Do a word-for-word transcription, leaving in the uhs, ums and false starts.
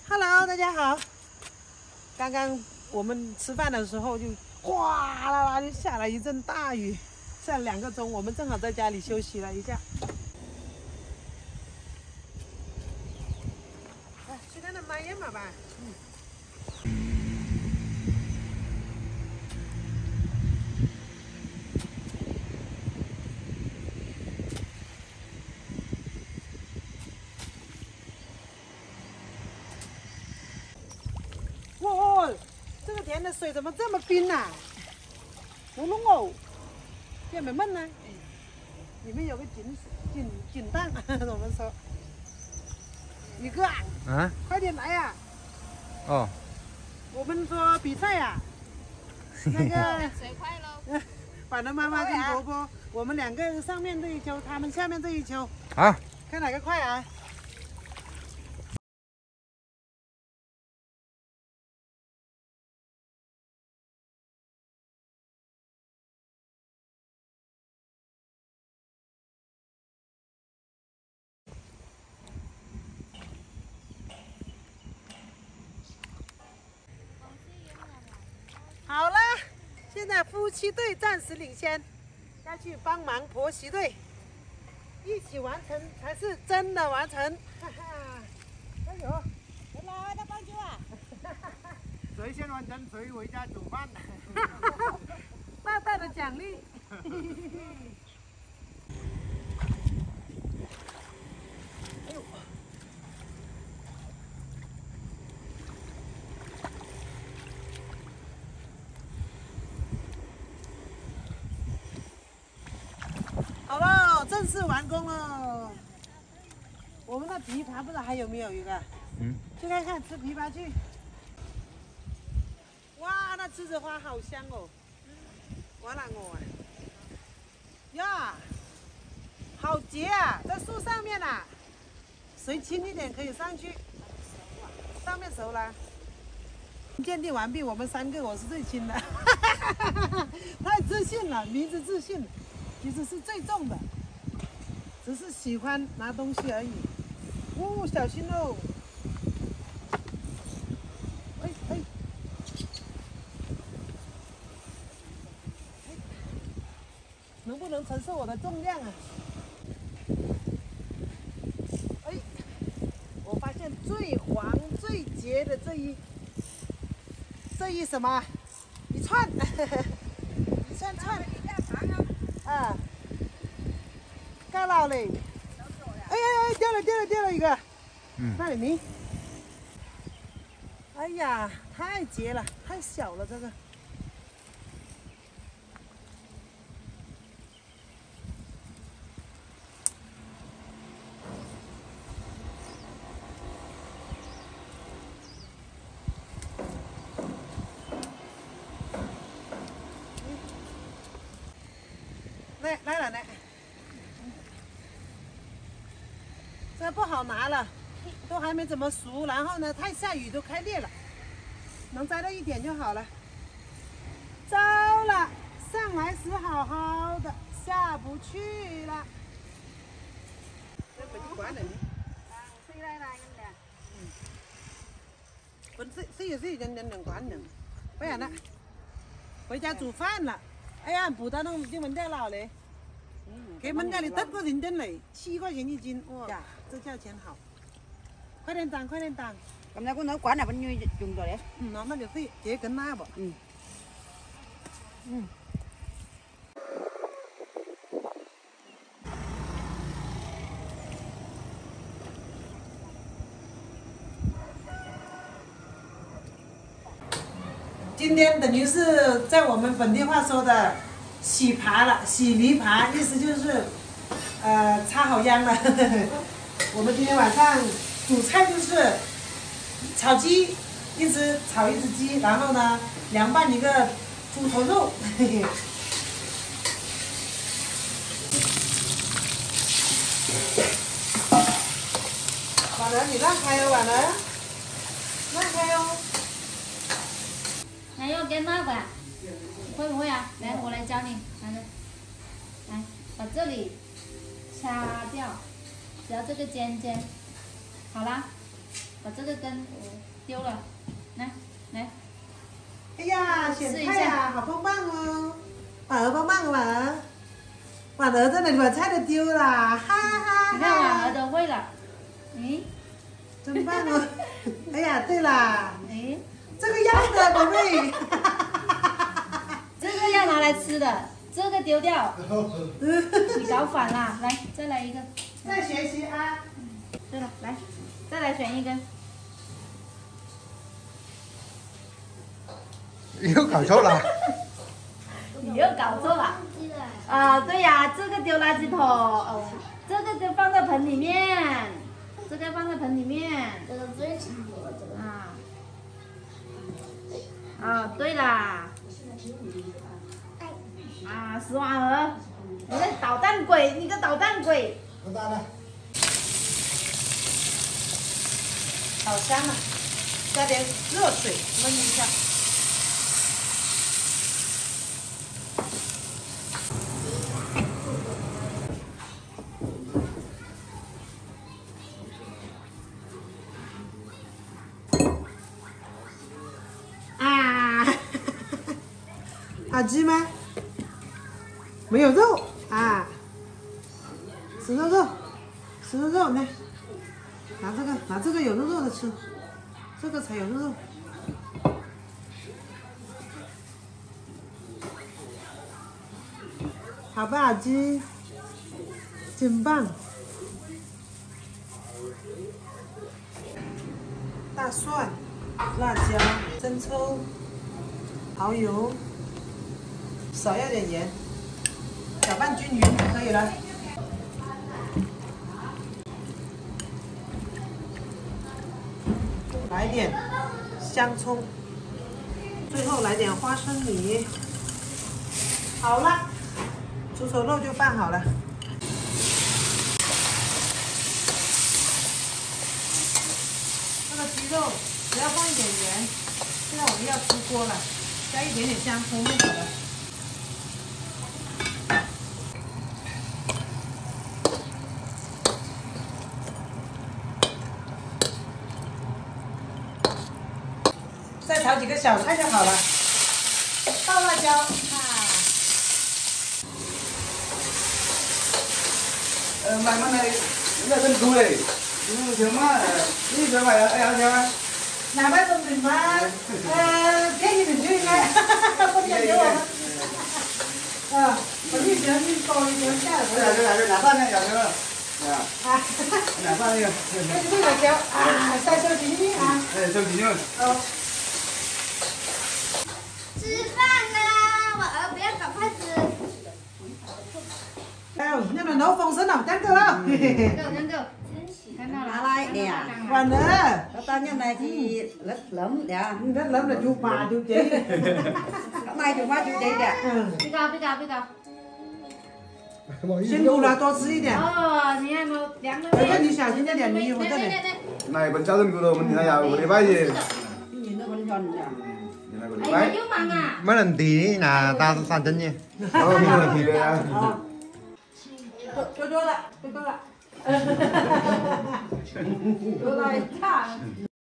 Hello， 大家好。刚刚我们吃饭的时候就哗啦啦就下了一阵大雨，下了两个钟，我们正好在家里休息了一下。哎，去那那买烟嘛吧。嗯。哇，这个田的水怎么这么冰啊？不弄哦，这没闷呢。里面有个井井井档，我们说。宇哥啊， 啊， 快点来呀！ 哦， 我们说比赛呀、啊，那个谁快喽？ 反正妈妈跟婆婆，我们两个上面这一球，他们下面这一球， 好， 看哪个快啊！好了，现在夫妻队暂时领先，要去帮忙婆媳队，一起完成才是真的完成。哈哈，加油！ 来，来帮助啊！ 谁先完成谁回家煮饭。 大大的奖励。哎呦！好了，正式完工了。我们的枇杷不知道还有没有一个？ 嗯， 去看看，吃枇杷去。哇，那栀子花好香哦！完了我啊！呀，好结啊，在树上面啊。谁轻一点可以上去？上面熟了。鉴定完毕，我们三个我是最轻的，太自信了，名字自信，其实是最重的，只是喜欢拿东西而已。哦，小心哦！哎哎，能不能承受我的重量啊？哎，我发现最黄最结的这一这一什么一串，一串串，啊，干了嘞！哎呀哎，掉了掉了掉了一个， 嗯， 那里你，哎呀，太结了，太小了这个。来来了来，这不好拿了，都还没怎么熟，然后呢，太下雨都开裂了，能摘到一点就好了。糟了，上来时好好的，下不去了。这不就管了你？ 谁来拿你的？ 嗯，本是是有是人人能管人，不然呢，回家煮饭了。哎呀，不到那就闻掉了嘞。给门家里得个认真嘞，七块钱一斤，哇，这价钱好。快点当，快点当。 咁你估能管啊？本女用咗咧？ 嗯，那那就可以结根那不？ 嗯。 嗯。今天等于是在我们本地话说的洗耙了，洗泥耙，意思就是，呃，插好秧了。我们今天晚上主菜就是炒鸡，一只炒一只鸡，然后呢凉拌一个猪头肉。婉儿，你让开哦，婉儿，让开哦。 还要跟那个啊？会不会啊？来，我来教你。来来，来，把这里掐掉，只要这个尖尖，好啦。 把这个根丢了，来来， 哎呀，选菜呀，好棒棒哦！婉儿棒棒，婉儿，婉儿在那里把菜都丢了，哈哈！ 你看婉儿都会了，咦， 真棒哦！哎呀，对啦， 哎， 这个要的，宝贝。 这个要拿来吃的，这个丢掉。你搞反了，来，再来一个。 再学习啊！ 对了，来，再来选一根。 又搞错了。 你又搞错了。啊，对呀，这个丢垃圾桶，哦，这个就放在盆里面，这个放在盆里面。 这个最长的这个。 啊。啊，对啦。啊，石婉儿，你个捣蛋鬼，你个捣蛋鬼！ 多大的？ 好香啊！加点热水焖一下。啊，好吃吗？没有肉啊，吃肉肉，吃肉肉，来，拿这个，拿这个有肉肉的吃，这个才有肉肉。好不好吃？真棒！大蒜、辣椒、生抽、蚝油，少要点盐，搅拌均匀就可以了。来点香葱，最后来点花生米。好了，猪手肉就拌好了。这个鸡肉只要放一点盐，现在我们要出锅了，加一点点香葱就好了。再炒几个小菜就好了，倒辣椒啊。 呃，买嘛này, là dân cư này, nhưng thiếu mà, đi phải phải ăn theo á. Nào bác Tùng Đình mà, cái gì mình chưa nghe, không nhận được không? Ờ, có gì chứ, đi coi đi chứ, chắc là có Đây là cái nạp ăn này, hiểu chưa? À, Nạp ăn đi. cái gì là kéo, à, sai sơ tí đi à? Đây, sơ tí nữa. Ờ. 吃饭啦！我儿不要搞筷子。 Đâu, nhưng mà nấu phong sứ nào tán cơ không? 拿来nè. Còn nữa. Tao như này thì rất lắm nè. Rất lắm là chú bà, chú chị. Hôm nay chú ba chú chị nè. Ừ. 别搞，别搞，别搞。 辛苦了，多吃一点。 哦，你看我凉了。 哎，你小心点点，你我这里。 Này còn cháu dân cư đâu, mình thì nào có đi vay gì? Nhìn nó còn giòn nè. Anh phải giúp bằng à? Mấy lần tí là ta sản chân nha. Ờ, mình là thì đây à. Cho cho lại, cho cho lại. Cho lại,